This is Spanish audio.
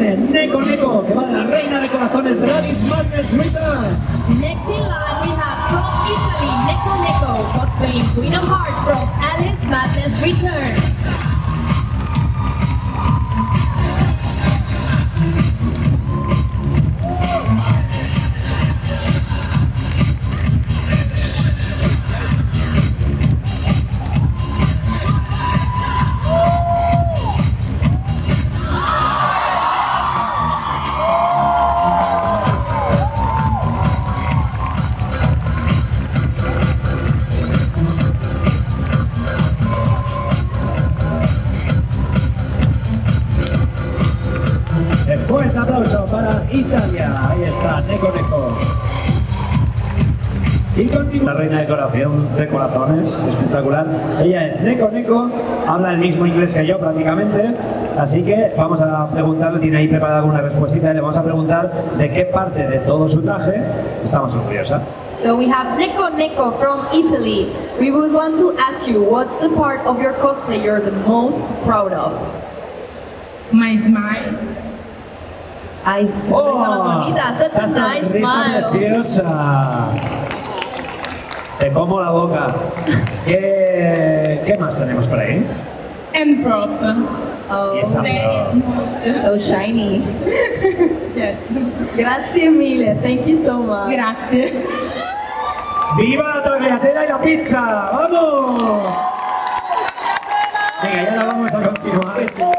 viene Neko Neko, que va de la reina de corazones de Alice Madness Returns. Next in line we have from Italy, Neko Neko, cosplaying Queen of Hearts from Alice Madness Returns. Fuerte aplauso para Italia. Ahí está, Neko Neko. Y continúa. La reina de corazones, espectacular. Ella es Neko Neko, habla el mismo inglés que yo prácticamente. Así que vamos a preguntarle, tiene ahí preparada alguna respuestita, y le vamos a preguntar de qué parte de todo su traje está más orgullosa. So we have Neko Neko from Italy. We would want to ask you, what's the part of your cosplay you're the most proud of? My smile. Ay, qué sonrisa más bonita. Such a nice smile. Preciosa. Te como la boca. ¿Qué más tenemos por ahí? And prop. Oh, Y esa Very smooth. so shiny. Yes. Grazie mille. Thank you so much. Grazie. ¡Viva la tagliatella y la pizza! ¡Vamos! Venga, ya ahora vamos a continuar.